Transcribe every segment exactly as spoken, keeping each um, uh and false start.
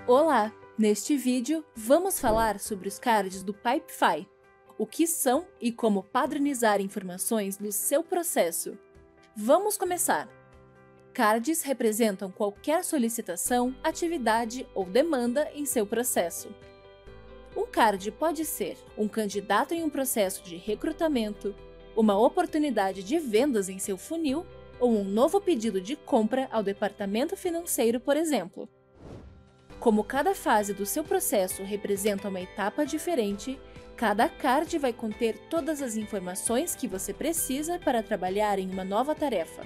Olá! Neste vídeo, vamos falar sobre os cards do Pipefy, o que são e como padronizar informações do seu processo. Vamos começar! Cards representam qualquer solicitação, atividade ou demanda em seu processo. Um card pode ser um candidato em um processo de recrutamento, uma oportunidade de vendas em seu funil ou um novo pedido de compra ao departamento financeiro, por exemplo. Como cada fase do seu processo representa uma etapa diferente, cada card vai conter todas as informações que você precisa para trabalhar em uma nova tarefa.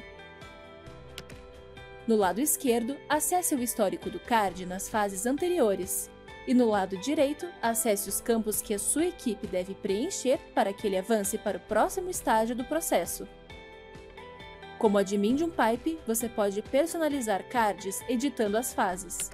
No lado esquerdo, acesse o histórico do card nas fases anteriores. E no lado direito, acesse os campos que a sua equipe deve preencher para que ele avance para o próximo estágio do processo. Como admin de um pipe, você pode personalizar cards editando as fases.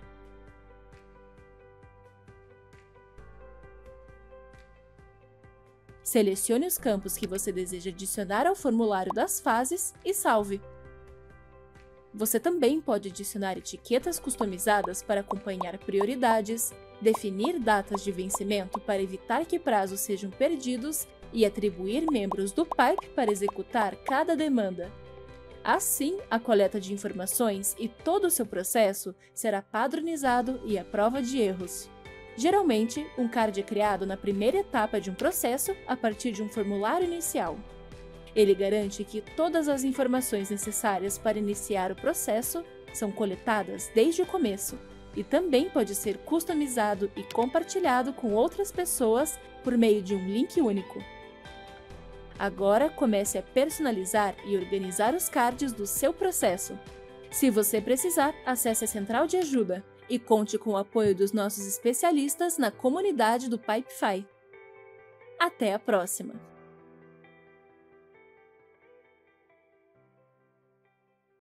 Selecione os campos que você deseja adicionar ao formulário das fases e salve. Você também pode adicionar etiquetas customizadas para acompanhar prioridades, definir datas de vencimento para evitar que prazos sejam perdidos e atribuir membros do pipe para executar cada demanda. Assim, a coleta de informações e todo o seu processo será padronizado e à prova de erros. Geralmente, um card é criado na primeira etapa de um processo a partir de um formulário inicial. Ele garante que todas as informações necessárias para iniciar o processo são coletadas desde o começo e também pode ser customizado e compartilhado com outras pessoas por meio de um link único. Agora comece a personalizar e organizar os cards do seu processo. Se você precisar, acesse a central de ajuda e conte com o apoio dos nossos especialistas na comunidade do Pipefy. Até a próxima!